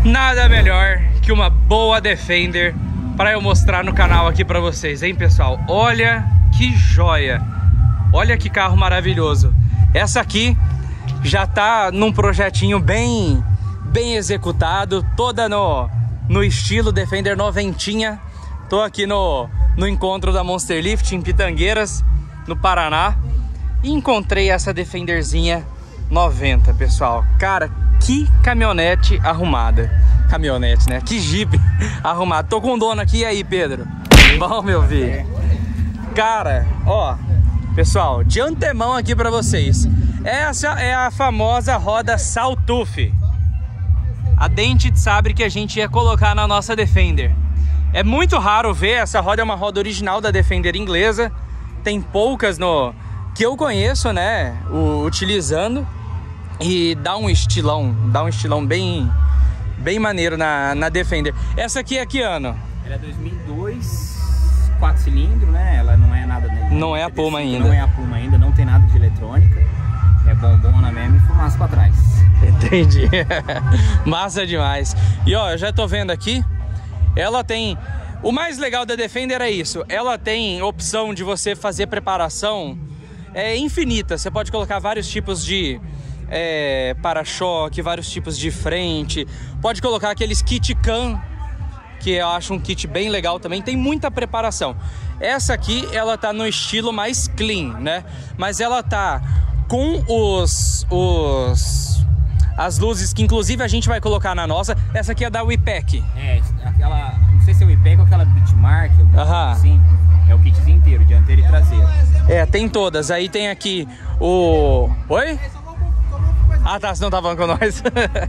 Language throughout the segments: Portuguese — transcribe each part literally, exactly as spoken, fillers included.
Nada melhor que uma boa Defender para eu mostrar no canal aqui para vocês, hein, pessoal? Olha que joia! Olha que carro maravilhoso! Essa aqui já tá num projetinho bem, bem executado, toda no, no estilo Defender noventinha. Tô aqui no, no encontro da Monster Lift em Pitangueiras, no Paraná, e encontrei essa Defenderzinha noventa, pessoal. Cara, que caminhonete arrumada. Caminhonete, né? Que Jeep arrumado. Tô com o dono aqui. E aí, Pedro? Bom, meu filho? Cara, ó, pessoal, de antemão aqui pra vocês. Essa é a famosa roda Sawtooth, a dente de sabre que a gente ia colocar na nossa Defender. É muito raro ver, essa roda é uma roda original da Defender inglesa. Tem poucas no que eu conheço, né, o, utilizando. E dá um estilão, dá um estilão bem, bem maneiro na, na Defender. Essa aqui é que ano? Ela é dois mil e dois, quatro cilindros, né? Ela não é nada... Não é a Puma ainda. Não é a Puma ainda, não tem nada de eletrônica. É bombona mesmo e fumaça pra trás. Entendi. Massa demais. E ó, eu já tô vendo aqui, ela tem... O mais legal da Defender é isso, ela tem opção de você fazer preparação é, infinita. Você pode colocar vários tipos de é, para-choque, vários tipos de frente. Pode colocar aqueles kit cam, que eu acho um kit bem legal também. Tem muita preparação. Essa aqui, ela tá no estilo mais clean, né? Mas ela tá com os... os as luzes que inclusive a gente vai colocar na nossa. Essa aqui é da WePack. É, aquela... Não sei se é o WePack ou aquela Bitmark, Aham. Assim. É o kitzinho inteiro, dianteiro e traseiro. É, tem todas. Aí tem aqui o... Oi? Ah, tá, você não tá falando com nós.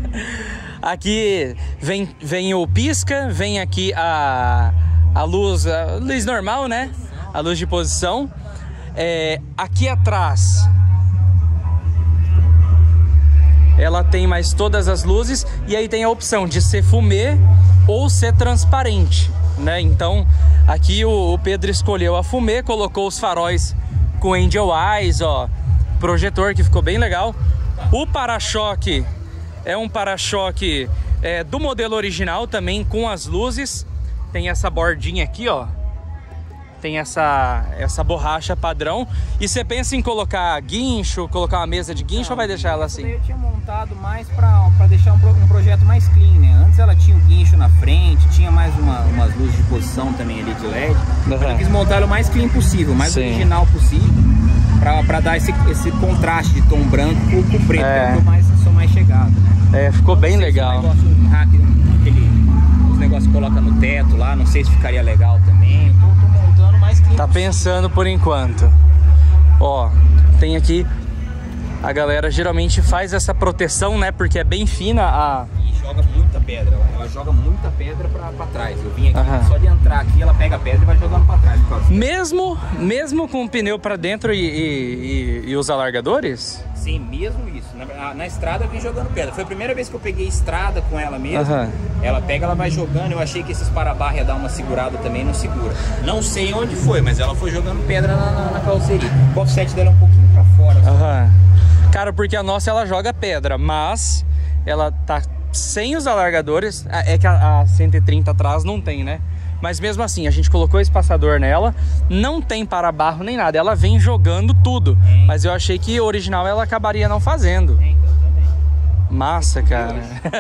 Aqui vem, vem o pisca, vem aqui a, a luz, a luz normal, né? A luz de posição. É, aqui atrás ela tem mais todas as luzes. E aí tem a opção de ser fumê ou ser transparente, né? Então aqui o, o Pedro escolheu a fumê, colocou os faróis com Angel Eyes, ó, projetor que ficou bem legal. O para-choque é um para-choque é, do modelo original também, com as luzes. Tem essa bordinha aqui, ó. Tem essa, essa borracha padrão. E você pensa em colocar guincho, colocar uma mesa de guincho, não, ou vai deixar ela assim? Eu tinha montado mais pra, pra deixar um, um projeto mais clean, né? Antes ela tinha um guincho na frente, tinha mais uma, umas luzes de posição também ali de L E D. Uhum. Eu quis montar o mais clean possível, mais Sim. original possível, pra, pra dar esse, esse contraste de tom branco com, com preto, é. que eu mais, sou mais chegado, né? É, ficou bem legal. Um negócio, um hack, aquele, os negócios que coloca no teto lá, não sei se ficaria legal também. Eu tô, tô montando mais clean Tá possível. Pensando por enquanto. Ó, tem aqui, a galera geralmente faz essa proteção, né? Porque é bem fina a... E joga muita pedra, ela, ela joga muita pedra pra, pra trás. Eu vim aqui, Aham. só de entrar aqui, ela pega a pedra e vai jogando pra trás. Mesmo, mesmo com o pneu pra dentro e, e, e, e os alargadores? Sim, mesmo isso. Na, na estrada eu vim jogando pedra. Foi a primeira vez que eu peguei estrada com ela mesmo. Aham. Ela pega, ela vai jogando. Eu achei que esses para-barra ia dar uma segurada também, não segura. Não sei onde foi, mas ela foi jogando pedra na, na, na carroceria. O offset dela é um pouquinho pra fora. Aham. Cara, porque a nossa ela joga pedra, mas ela tá sem os alargadores. É que a, a cento e trinta atrás não tem, né? Mas mesmo assim, a gente colocou espaçador nela, não tem para-barro nem nada, ela vem jogando tudo. É. Mas eu achei que original ela acabaria não fazendo. É, então, também. Massa, cara.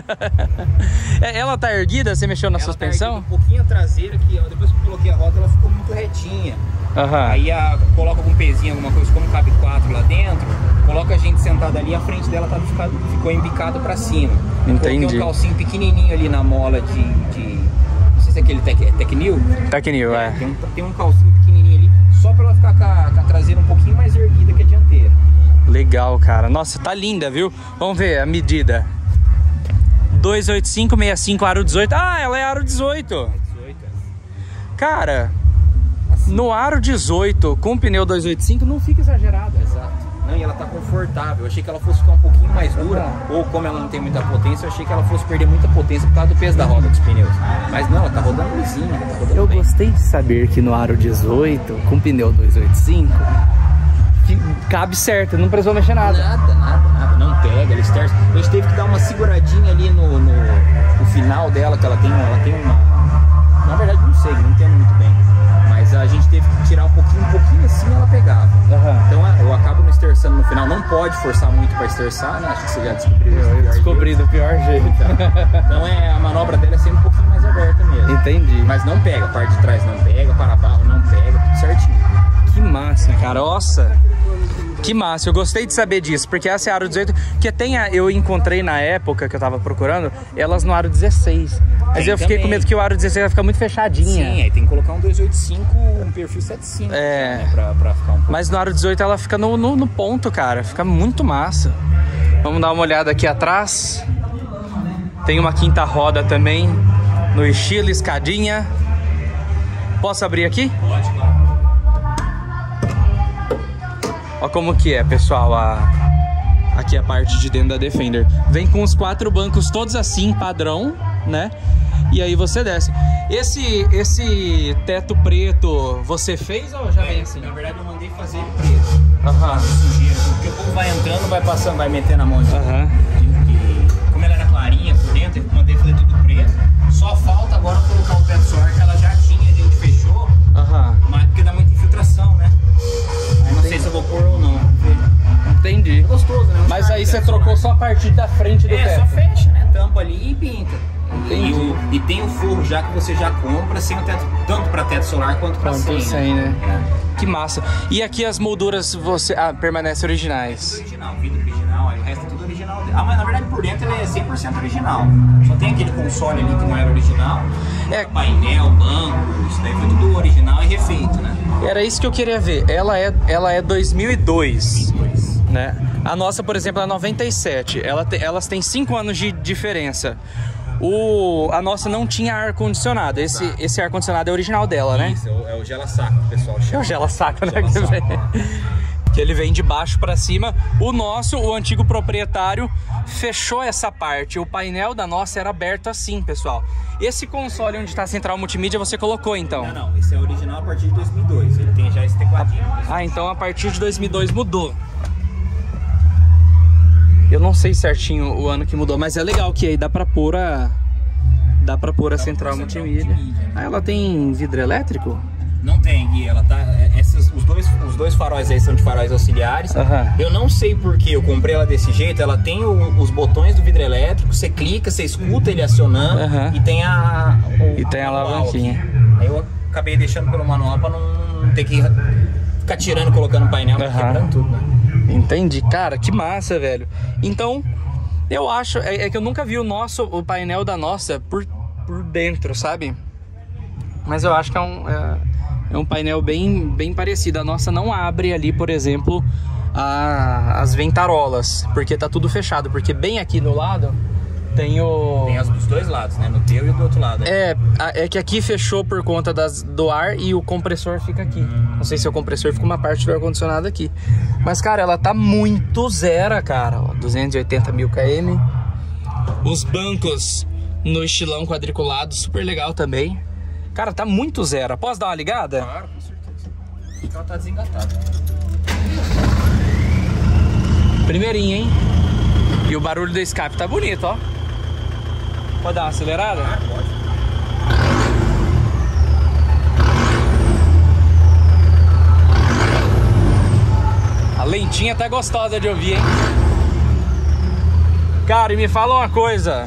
Ela tá erguida? Você mexeu na ela suspensão? Tá um pouquinho a traseira, que depois que eu coloquei a roda, ela ficou muito retinha. Uhum. Aí a, coloca algum pezinho, alguma coisa, como cabe quatro lá dentro, coloca a gente sentado ali, a frente dela tá ficado, ficou embicado pra cima. Entendi. Coloquei um calcinho pequenininho ali na mola de... de não sei se é aquele Tec, Tecnil. Tecnil, é. é. Tem um, tem um calcinho pequenininho ali, só pra ela ficar com a, com a traseira um pouquinho mais erguida que a dianteira. Legal, cara. Nossa, tá linda, viu? Vamos ver a medida. dois oito cinco, sessenta e cinco, aro dezoito. Ah, ela é aro dezoito. dezoito. Cara, assim. No aro dezoito com pneu duzentos e oitenta e cinco não fica exagerado. Exato. Não, e ela tá confortável. Eu achei que ela fosse ficar um pouquinho mais dura, ou como ela não tem muita potência, eu achei que ela fosse perder muita potência por causa do peso da roda dos pneus. Mas não, ela tá rodando lisinha, tá rodando Eu bem. Gostei de saber que no aro dezoito, com pneu duzentos e oitenta e cinco, que cabe certo, não precisou mexer nada. Nada, nada, nada, não pega, ele starts. A gente teve que dar uma seguradinha ali no, no, no original dela, que ela tem, ela tem uma... Na verdade não sei, não entendo muito bem. Mas a gente teve que tirar um pouquinho, um pouquinho assim ela pegava. Uhum. Então eu acabo não esterçando no final. Não pode forçar muito para esterçar, né? Acho que você já descobriu isso. Eu descobri do pior jeito. Então, então é, a manobra dela é sempre um pouquinho mais aberta mesmo. Entendi. Mas não pega, a parte de trás não pega, para barro não pega, tudo certinho. Que massa, cara. Nossa. Que massa, eu gostei de saber disso, porque essa é a aro dezoito, que tem a, eu encontrei na época que eu tava procurando, elas no aro dezesseis. Mas tem eu fiquei também. Com medo que o aro dezesseis vai ficar muito fechadinha. Sim, aí tem que colocar um dois oito cinco, um perfil setenta e cinco, é, né, pra, pra ficar um pouco. Mas no aro dezoito ela fica no, no, no ponto, cara, fica muito massa. Vamos dar uma olhada aqui atrás. Tem uma quinta roda também, no estilo escadinha. Posso abrir aqui? Pode, claro. Olha como que é, pessoal, a... aqui a parte de dentro da Defender. Vem com os quatro bancos todos assim, padrão, né? E aí você desce. Esse, esse teto preto você fez ou já é, vem assim? Na verdade eu mandei fazer ele preto. Aham. Sujeira, porque o povo vai entrando, vai passando, vai metendo a mão de... Aham. de, de... Como ela era clarinha por dentro, eu mandei fazer tudo preto. Só falta agora colocar o teto solar que ela já tinha, a gente fechou. Aham. Mas porque dá muita infiltração, né? Aí não sei se eu vou pôr ou não. Entendi. É gostoso, né? Um Mas aí você trocou só a parte da frente do é, teto. É, só fecha, né? Tampa ali e pinta. Entendi. E, o, e tem o forro já que você já compra sem o teto, tanto para teto solar quanto para sem. sem, né? É. Que massa. E aqui as molduras você ah, permanecem originais? Tudo original, vidro original, aí o resto é tudo original. Ah, mas na verdade por dentro ele é cem por cento original. Só tem aquele console ali que não era original. É. Painel, banco, isso daí foi tudo original e refeito, né? Era isso que eu queria ver. Ela é, ela é dois mil e dois. dois mil e dois. Né? A nossa, por exemplo, é noventa e sete. Ela te, elas têm cinco anos de diferença. O, a nossa não tinha ar-condicionado. Esse, tá. esse ar-condicionado é original dela, né? Isso, é o gela-saco, pessoal. É o gela-saco, né? Gela que, vem, que ele vem de baixo pra cima. O nosso, o antigo proprietário, fechou essa parte. O painel da nossa era aberto assim, pessoal. Esse console onde está a central multimídia você colocou, então? Não, não. Esse é original a partir de dois mil e dois. Ele tem já esse tecladinho. Ah, então a partir de dois mil e dois mudou. Eu não sei certinho o ano que mudou, mas é legal que aí dá pra pôr a... Dá pra pôr a central multimídia. Ah, ela tem vidro elétrico? Não tem, Gui. Ela tá... Esses, os, dois, os dois faróis aí são de faróis auxiliares. Uhum. Eu não sei porque eu comprei ela desse jeito. Ela tem o, os botões do vidro elétrico. Você clica, você escuta ele acionando. Uhum. E tem a... O, e tem a alavanquinha. Aí eu acabei deixando pelo manual pra não ter que ficar tirando e colocando no painel. Uhum. Quebrando tudo, né? Entendi. Cara, que massa, velho. Então, eu acho... É, é que eu nunca vi o nosso, o painel da nossa por, por dentro, sabe? Mas eu acho que é um, é, é um painel bem, bem parecido. A nossa não abre ali, por exemplo, a, as ventarolas, porque tá tudo fechado. Porque bem aqui no lado tem o... Tem as dos dois lados, né? No teu e do outro lado. Né? É, é que aqui fechou por conta das, do ar e o compressor fica aqui. Hum. Não sei se o compressor fica uma parte do ar-condicionado aqui. Mas, cara, ela tá muito zero, cara. Ó, duzentos e oitenta mil km. Os bancos no estilão quadriculado, super legal também. Cara, tá muito zero. Posso dar uma ligada? Claro, com certeza. Acho que ela tá desengatada. Primeirinho, hein? E o barulho do escape tá bonito, ó. Pode dar uma acelerada? Ah, pode. A lentinha tá gostosa de ouvir, hein? Cara, e me fala uma coisa.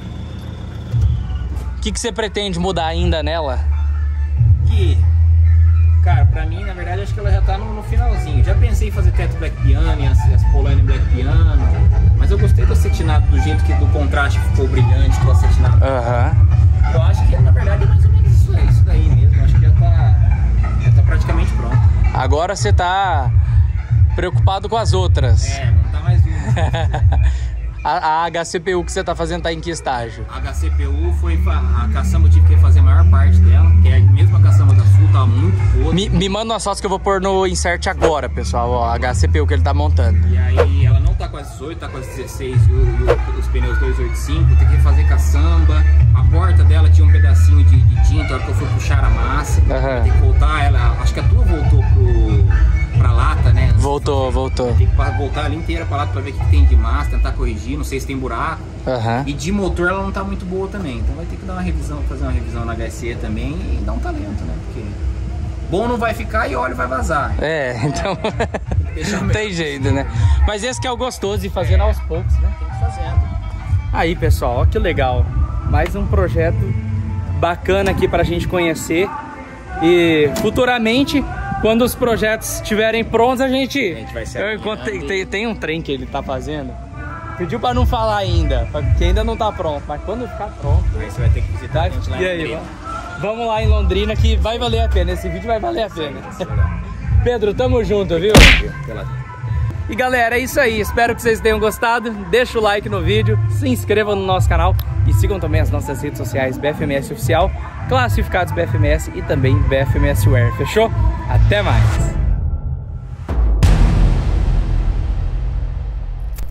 O que, que você pretende mudar ainda nela? Que, cara, pra mim, na verdade, acho que ela já tá no, no finalzinho. Já pensei em fazer teto black piano e as, as Polane black piano. Mas eu gostei do acetinado, do jeito que do contraste ficou brilhante, do acetinado. Aham. Uhum. Eu acho que, na verdade, é mais ou menos isso, isso daí mesmo. Acho que já tá, já tá praticamente pronto. Agora você tá preocupado com as outras. É, não tá mais uma. A, a H C P U que você tá fazendo tá em que estágio? A H C P U foi a caçamba, eu tive que fazer a maior parte dela, que é a mesma caçamba da Sul, tava muito boa. Me, me manda umas fotos que eu vou pôr no insert agora, pessoal, ó, a H C P U que ele tá montando. E aí ela não tá com as dezoito, tá com as dezesseis e, o, e os pneus duzentos e oitenta e cinco, tem que fazer caçamba. A porta dela tinha um pedacinho de, de tinta, a hora que eu fui puxar a massa, uhum. Tem que voltar, ela, acho que a tua voltou pro... pra lata, né? Voltou, voltou. Tem que voltar ela inteira pra lata pra ver o que tem de massa, tentar corrigir, não sei se tem buraco. Uhum. E de motor ela não tá muito boa também, então vai ter que dar uma revisão, fazer uma revisão na H S E também e dar um talento, né? Porque bom não vai ficar e óleo vai vazar. É, então não tem jeito, né? Mas esse que é o gostoso de fazer aos poucos, né? Tem que ir fazendo. Aí, pessoal, ó que legal. Mais um projeto bacana aqui pra gente conhecer. E futuramente, quando os projetos estiverem prontos, a gente... A gente vai ser eu encontrei, tem, tem um trem que ele tá fazendo. Pediu pra não falar ainda, porque ainda não tá pronto. Mas quando ficar pronto... Aí você vai ter que visitar a gente lá e aí, vamos lá em Londrina que vai valer a pena. Esse vídeo vai valer a pena. Pedro, tamo junto, viu? E galera, é isso aí. Espero que vocês tenham gostado. Deixa o like no vídeo, se inscrevam no nosso canal e sigam também as nossas redes sociais B F M S Oficial, Classificados B F M S e também B F M S Wear. Fechou? Até mais!